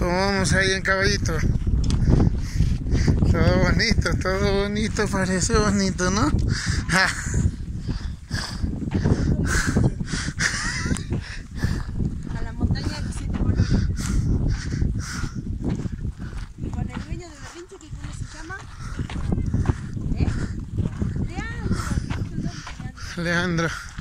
¿Cómo vamos ahí en caballito? Todo bonito, parece bonito, ¿no? ¡Ja! A la montaña de los 7 colores. Y con el dueño de Berrinche, que ¿cómo se llama? Leandro. Leandro.